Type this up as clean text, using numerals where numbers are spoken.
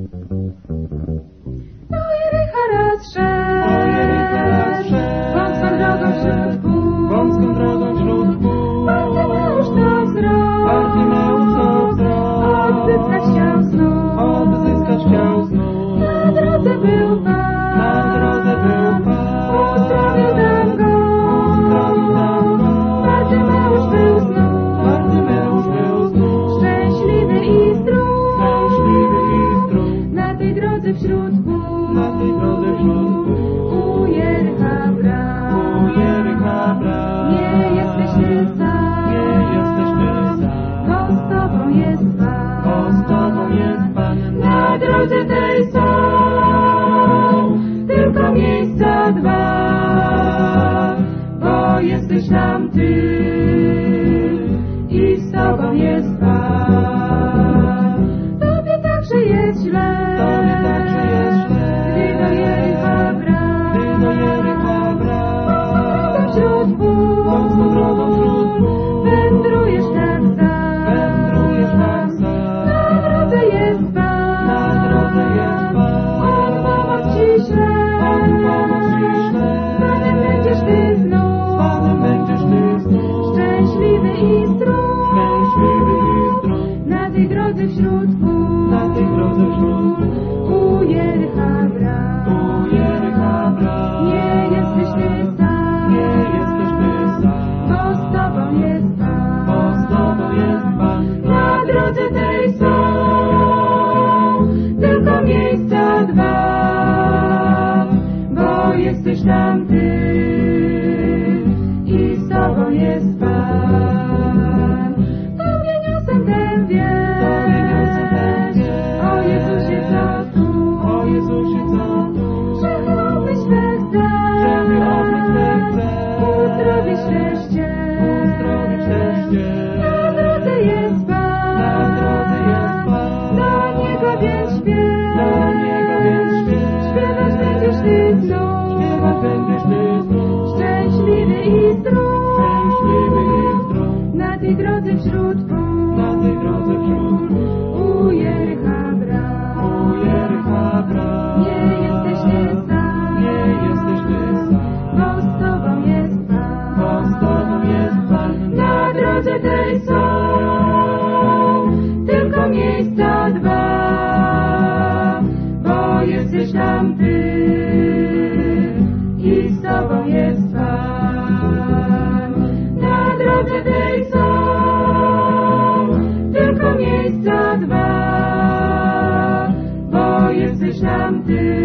Do Jericha raz szedł, wąską drogą wśród pól. Bartymeusz to wzrok, odzyskać chciał znów. Na drodze był Pan, uzdrowił tam go. Bartymeusz był znów, szczęśliwy i zdrów. Na tej drodze wśród pól. U Jericha bram. Nie jesteśmy sami, bo z Tobą jest Pan. Na drodze tej są tylko miejsca dwa, bo jesteś tam Ty i z Tobą jest Pan. Tobie także jest źle, gdy do Jericha bram. Wąską drogą wśród pól, wędrujesz tak sam. Na drodze jest Pan, On pomoc Ci śle. Z Panem będziesz Ty znów, szczęśliwy i zdrów. Na tej drodze wśród pól. U Jericha bram. Nie jesteś Ty sam, bo z Tobą jest Pan. Na drodze tej są tylko miejsca dwa, bo jesteś tam Ty i z Tobą jest Pan. Tobie niosę ten wieść, o Jezusie co tu, grzechy swe chce, uzdrowić szczęście. Na drodze jest Pan, do Niego więc śpiewać będziesz Ty znów, szczęśliwy i zdrów. Na tej drodze wśród pól. U Jericha bram. Nie jesteś Ty sam, bo z Tobą jest Pan. Na drodze tej są tylko miejsca dwa, bo jesteś tam Ty i z Tobą jest Pan. Na drodze tej są tylko miejsca dwa, bo jesteś tam Ty